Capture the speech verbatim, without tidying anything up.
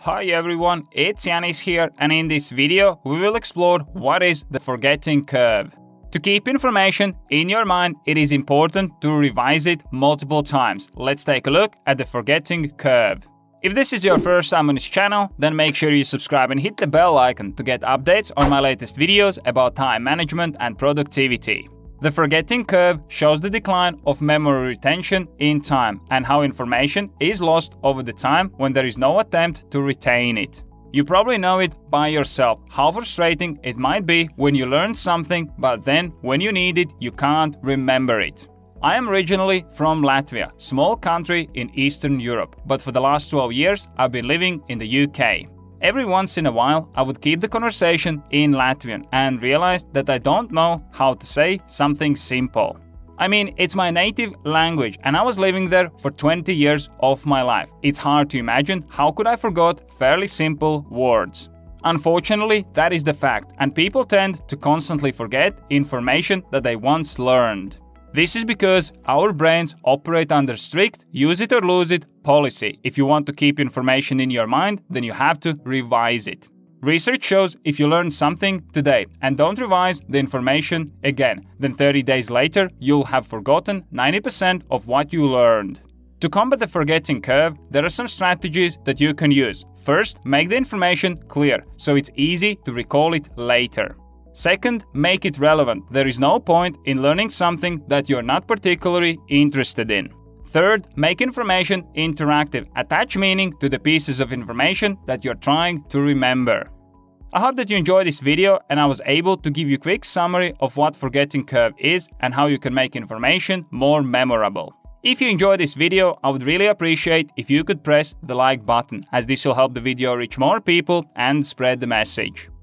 Hi everyone, it's Janis here, and in this video we will explore what is the forgetting curve. To keep information in your mind, it is important to revise it multiple times. Let's take a look at the forgetting curve. If this is your first time on this channel, then make sure you subscribe and hit the bell icon to get updates on my latest videos about time management and productivity. The forgetting curve shows the decline of memory retention in time and how information is lost over the time when there is no attempt to retain it. You probably know it by yourself, how frustrating it might be when you learn something, but then when you need it, you can't remember it. I am originally from Latvia, small country in Eastern Europe, but for the last twelve years I've been living in the U K. Every once in a while, I would keep the conversation in Latvian and realized that I don't know how to say something simple. I mean, it's my native language and I was living there for twenty years of my life. It's hard to imagine how could I forgot fairly simple words. Unfortunately, that is the fact, and people tend to constantly forget information that they once learned. This is because our brains operate under strict use it or lose it policy. If you want to keep information in your mind, then you have to revise it. Research shows if you learn something today and don't revise the information again, then thirty days later you'll have forgotten ninety percent of what you learned. To combat the forgetting curve, there are some strategies that you can use. First, make the information clear so it's easy to recall it later. Second, make it relevant. There is no point in learning something that you're not particularly interested in. Third, make information interactive. Attach meaning to the pieces of information that you're trying to remember. I hope that you enjoyed this video and I was able to give you a quick summary of what forgetting curve is and how you can make information more memorable. If you enjoyed this video, I would really appreciate if you could press the like button, as this will help the video reach more people and spread the message.